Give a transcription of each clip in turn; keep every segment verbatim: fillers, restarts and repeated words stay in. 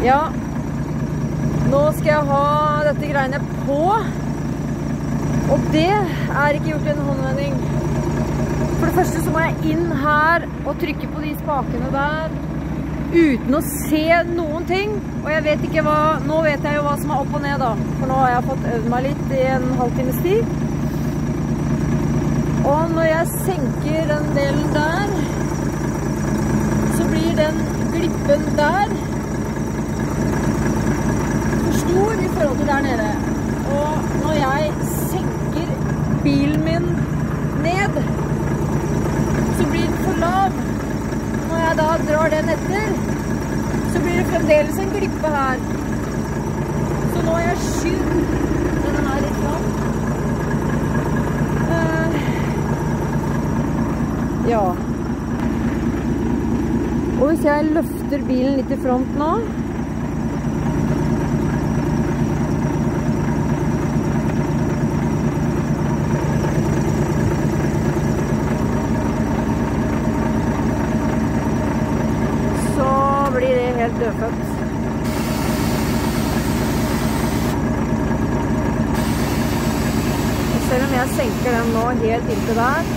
Ja, nå skal jeg ha dette greiene på, og det er ikke gjort i en håndvending. For det første så må jeg inn her og trykke på de spakene der, uten å se noen ting. Og jeg vet ikke hva, nå vet jeg jo hva som er opp og ned da, for nå har jeg fått øvd meg litt i en halvtimes tid. Og når jeg senker den delen der, så blir den glippen der for stor i forhold til der nede. Og når jeg senker bilen min ned, så blir den for lav. Når jeg da drar den etter, så blir det fremdeles en glippe her. Så nå har jeg skydd denne her litt fram. Uh, ja. Og hvis jeg løfter bilen litt i front nå, blir det helt dødfødt. Selv om jeg senker den nå helt inntil der,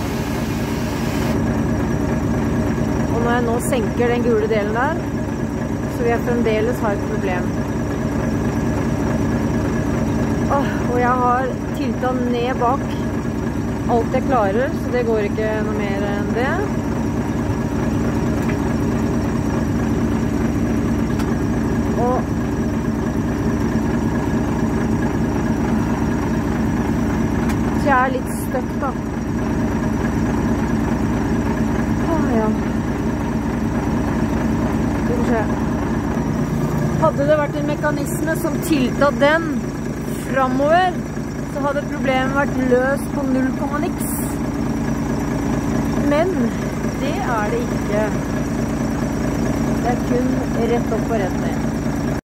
og når jeg nå senker den gule delen der, så vil jeg fremdeles ha et problem. Åh, og jeg har tiltatt ned bak alt jeg klarer, så det går ikke noe mer enn det. Og så jeg er litt støkt da. Åh, ja. Skal vi se. Hadde det vært en mekanisme som tiltatt den fremover, så hadde problemet vært løst på null komma niks. Men det er det ikke. Det er kun rett opp og rett ned.